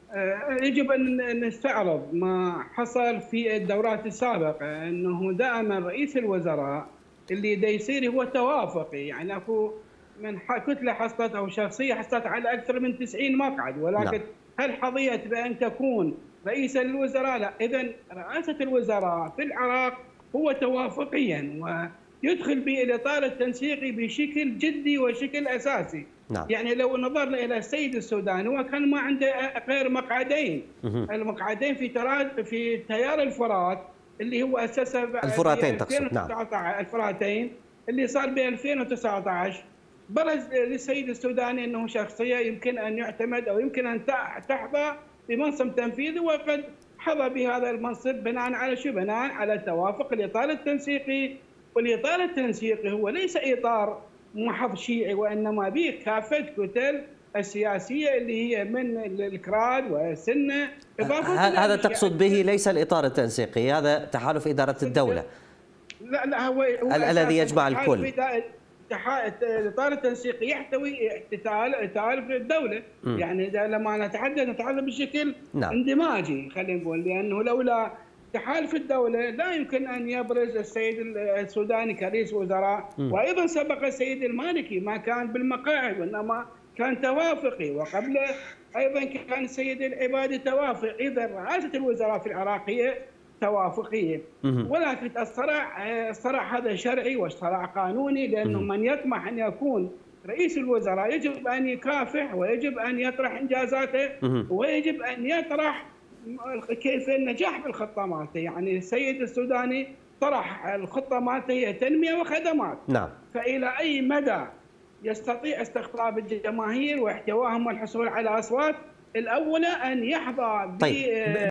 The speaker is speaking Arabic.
يجب أن نستعرض ما حصل في الدورات السابقة، أنه دائما رئيس الوزراء اللي دا يصير هو توافقي، يعني اكو من كتله حصلت او شخصيه حصلت على اكثر من 90 مقعد، نعم. ولكن هل حظيت بان تكون رئيسا للوزراء؟ لا. اذا رئاسه الوزراء في العراق هو توافقيا ويدخل بالاطار التنسيقي بشكل جدي وشكل اساسي. نعم. يعني لو نظرنا الى السيد السوداني هو كان ما عنده غير مقعدين، المقعدين في تيار الفرات اللي هو اسسه ب الفراتين تقصد؟ نعم. 2019، الفراتين اللي صار ب 2019 برز للسيد السوداني انه شخصيه يمكن ان يعتمد او يمكن ان تحظى بمنصب تنفيذي، وقد حظى بهذا المنصب بناء على شو؟ بناء على توافق الاطار التنسيقي، والاطار التنسيقي هو ليس اطار محض شيعي، وانما به كافه كتل السياسيه اللي هي من الكراد والسنه، اضافه هذا تقصد به ليس الاطار التنسيقي، هذا تحالف اداره الدوله. لا هو الذي يجمع الكل. الاطار التنسيقي يحتوي تحالف الدوله، يعني لما نتحدث بشكل اندماجي خلينا نقول، لانه لولا تحالف الدوله لا يمكن ان يبرز السيد السوداني كرئيس وزراء، وايضا سبق السيد المالكي ما كان بالمقاعد وانما كان توافقي، وقبله ايضا كان السيد العبادي توافقي. اذا رئاسه الوزراء في العراق هي توافقيه، ولكن الصراع هذا شرعي وصراع قانوني، لانه من يطمح ان يكون رئيس الوزراء يجب ان يكافح ويجب ان يطرح انجازاته ويجب ان يطرح كيف النجاح بالخطه مالته. يعني السيد السوداني طرح الخطه مالته هي تنميه وخدمات. نعم. فالى اي مدى يستطيع استقطاب الجماهير واحتواهم والحصول على اصوات؟ الاولى ان يحظى